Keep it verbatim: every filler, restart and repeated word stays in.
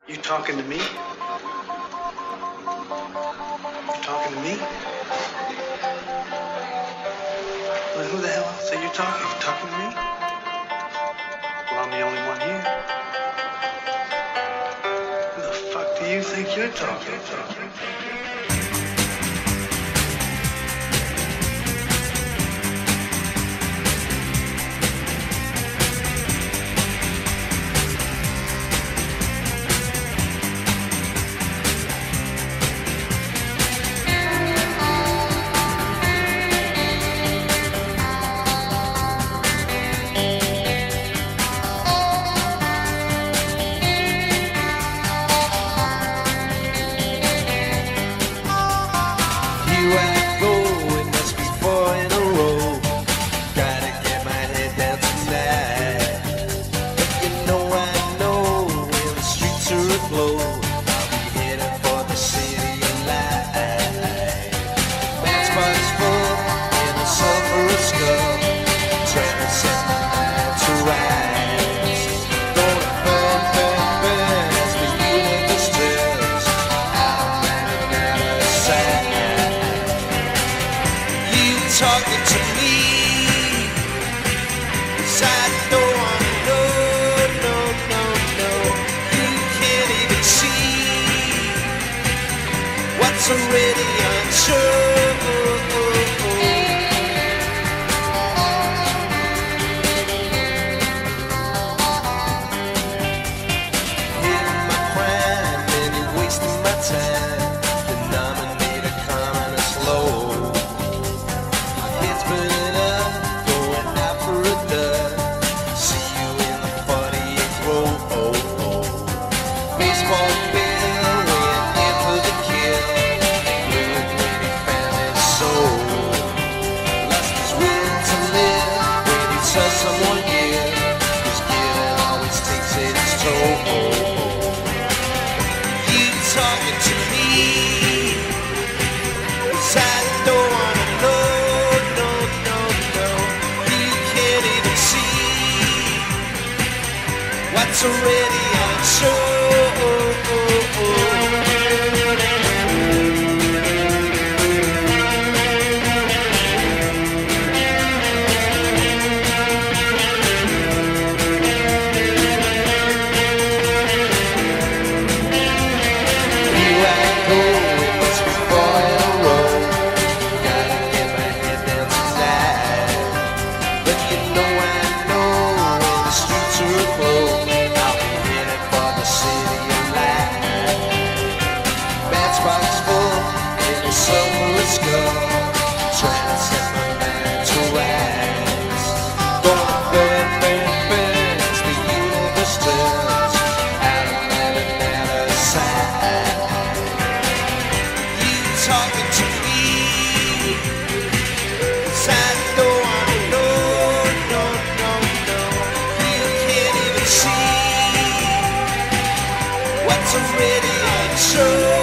You talking to me? You talking to me? Well, who the hell else are you talking? You talking to me? Well, I'm the only one here. Who the fuck do you think you're talking to? Here I go, it must be four in a row. Gotta get my head down tonight. But you know I know when the streets are aglow, I'll be heading for the city of light. Man's body's full in a sulphurous skull, trying to set my mind to rise. Gonna burn, burn, burn as the universe turns out of mind and out of sight. Talking to me, 'cause I don't wanna know, no, no, no. You can't even see what's already untrue. Hitting my crime and you're wasting my time. Denominator common and slow. Burning up, going out for a dud. See you in the forty-eighth row. Oh, oh. Baseball bill, went in for the kill. Blew it when he found his soul. Lust is willing to live when you tell someone give. 'Cause giving always takes its toll. Oh, oh. You talking to me, 'cause I don't wanna know. What's already untrue. Here I go, it must be four in a row. Gotta get my head down tonight. But you know I know when the streets are aglow, sulphurous skull, trying to set my mind to rise. Gonna burn, burn, burn as the universe turns out of mind and out of sight. You talking to me, 'cause I don't wanna know, no, no, no. You can't even see what's already untrue.